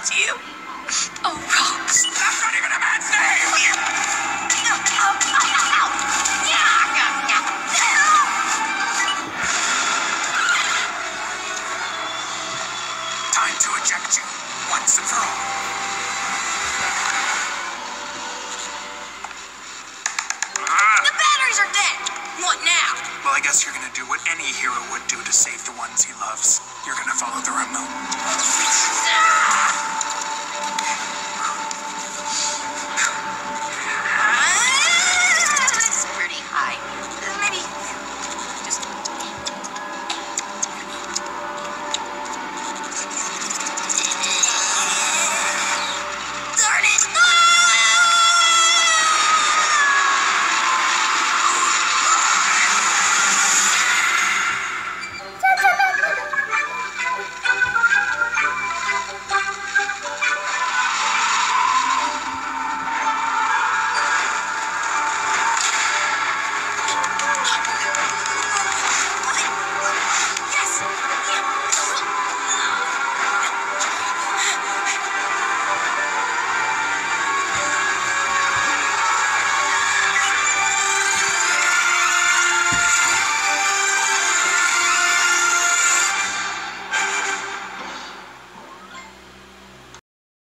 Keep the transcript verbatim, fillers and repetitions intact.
you. Oh, Rox. That's not even a man's name! Time to eject you, once and for all. The batteries are dead. What now? Well, I guess you're gonna do what any hero would do to save the ones he loves. You're gonna follow the remote.